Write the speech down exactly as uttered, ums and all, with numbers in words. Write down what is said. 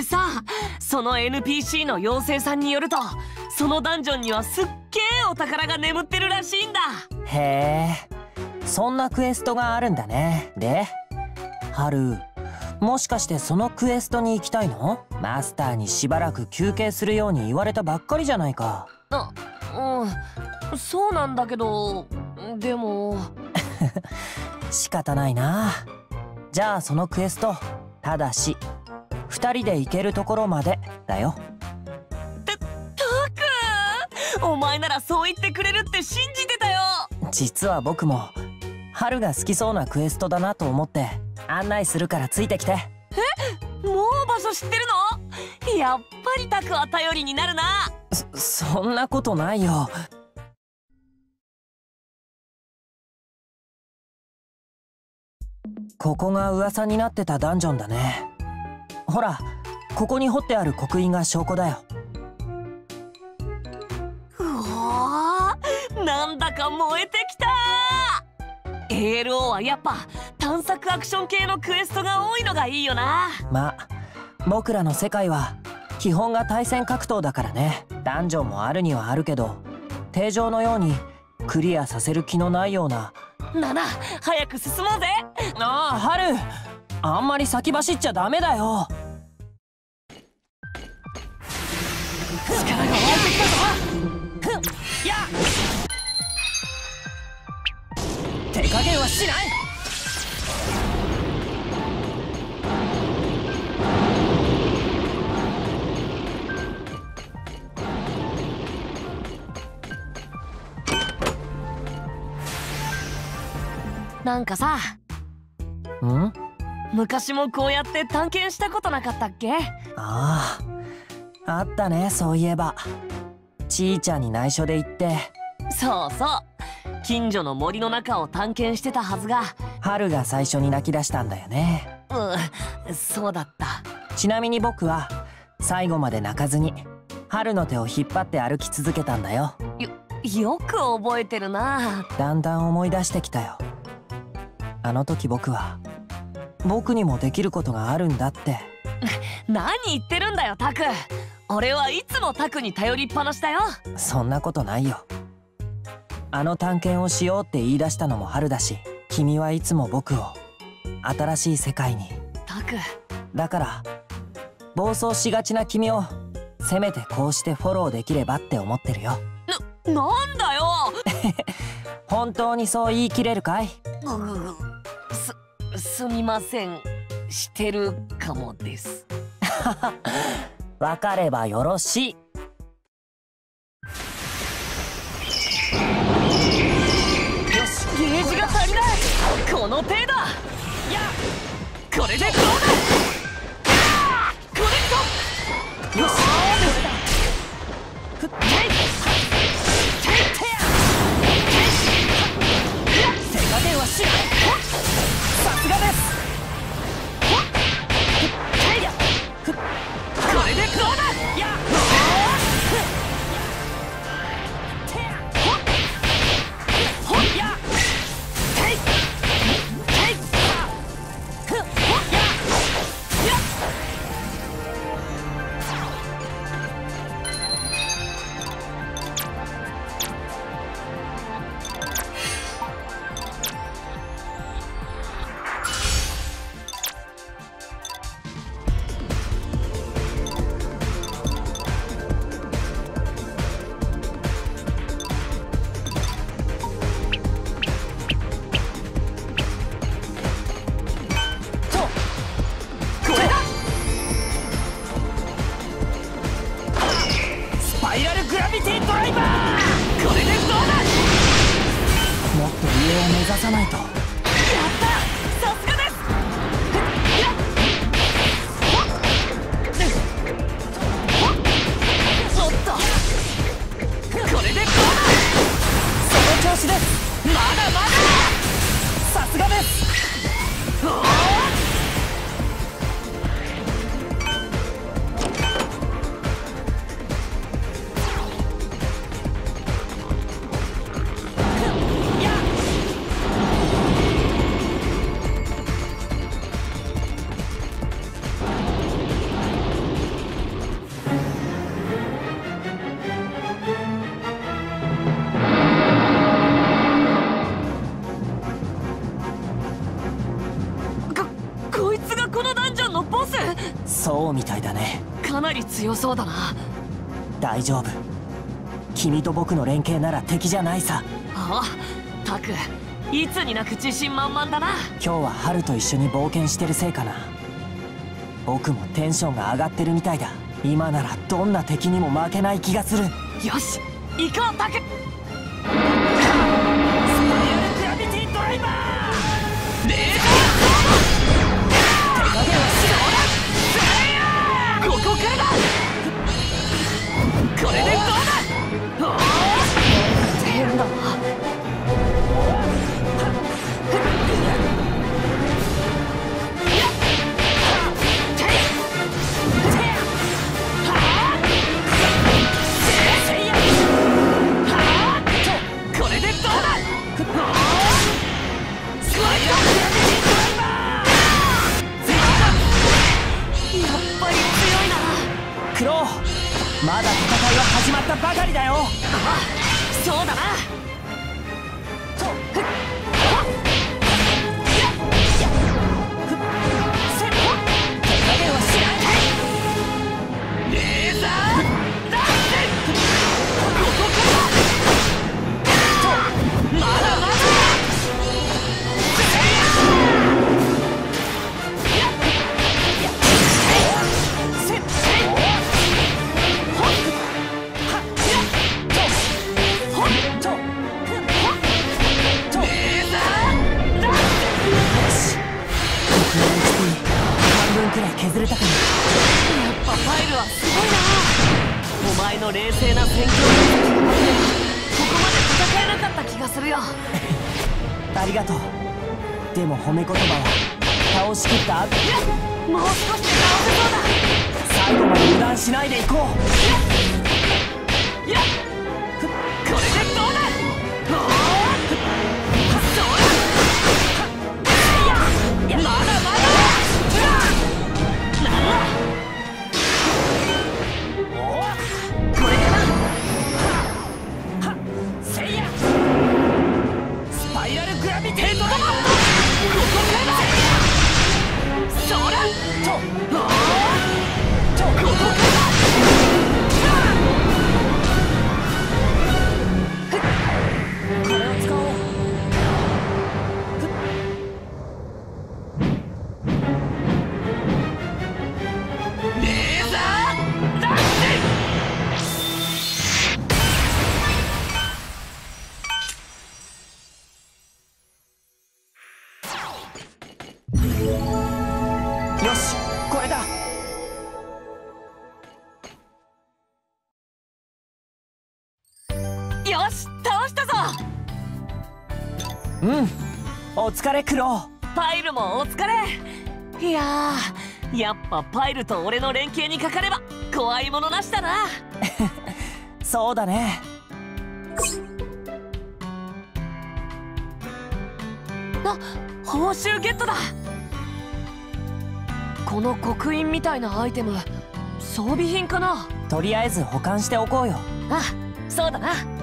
でさ、その エヌピーシー の妖精さんによると、そのダンジョンにはすっげえお宝が眠ってるらしいんだ。 へえ、そんなクエストがあるんだね。で、ハル、もしかしてそのクエストに行きたいの？マスターにしばらく休憩するように言われたばっかりじゃないか。 あ、うん、そうなんだけど、でも仕方ないな。じゃあそのクエスト、ただしふたりで行けるところまでだよ。 た、たくん、お前ならそう言ってくれるって信じてたよ。 実は僕もハルが好きそうなクエストだなと思って案内するからついてきて。 え、もう場所知ってるの？やっぱりタクは頼りになるな。 そ、そんなことないよ。ここが噂になってたダンジョンだね。ほら、ここに彫ってある刻印が証拠だよ。 うわー、なんだか燃えてきた。 エーエルオー はやっぱ探索アクション系のクエストが多いのがいいよな。 まあ僕らの世界は基本が対戦格闘だからね。ダンジョンもあるにはあるけど、定常のようにクリアさせる気のないような。 ナナ、早く進もうぜ。 ああ、ハル、あんまり先走っちゃダメだよ。 力が湧いてきたぞ。 やっ、手加減はしない。 なんかさ、 ん？ 昔もこうやって探検したことなかったっけ？ ああ、あったね、そういえば。ちーちゃんに内緒で行って。 そうそう、近所の森の中を探検してたはずが。 春が最初に泣き出したんだよね。 うん、そうだった。 ちなみに僕は最後まで泣かずに春の手を引っ張って歩き続けたんだよ。 よ、よく覚えてるな。 だんだん思い出してきたよ。あの時僕は僕にもできることがあるんだって。 何言ってるんだよタク。俺はいつもタクに頼りっぱなしだよ。 そんなことないよ。あの探検をしようって言い出したのも春だし、君はいつも僕を新しい世界に。 タク、 だから暴走しがちな君をせめてこうしてフォローできればって思ってるよ。 な、なんだよ。 本当にそう言い切れるかい？ す、すみません。してるかもです。 わかればよろしい。 よし、ゲージが足りない。この程度。いや、これでどうだ。コネクト。よし、ふっ、手加減はしない。さすがです。これでどうだ。いや、さないと。やった、さすがです。おっと、これでどうだ。その調子です。まだまだ。さすがです。おー、 たいだね。 かなり強そうだな。 大丈夫、君と僕の連携なら敵じゃないさ。 ああ、タクいつになく自信満々だな。 今日はハルと一緒に冒険してるせいかな。僕もテンションが上がってるみたいだ。今ならどんな敵にも負けない気がする。 よし行こうタク。スパイラルグラビティドライバーレーザー手加減はしろ。ここからだ。これでどうだ。おお変だな。 まだ戦いは始まったばかりだよ。 ああ、そうだな。レーザーダッシュ。ここからまだまだ。 削れたかも。 やっぱファイルはすごいな。お前の冷静な戦況力があってここまで戦えなかった気がするよ。 ありがとう。でも褒め言葉は倒しきった後。 もう少しで倒せそうだ。 最後まで油断しないでいこう。 いやこれでどうだ。おおそうだ。まだまだ。 よし、これだ。 よし倒したぞ。 うん、お疲れクロウ。 パイルもお疲れ。いやー、やっぱパイルと俺の連携にかかれば怖いものなしだな。 そうだね。 あ、報酬ゲットだ。この刻印みたいなアイテム装備品かな。 とりあえず保管しておこうよ。 あ、そうだな。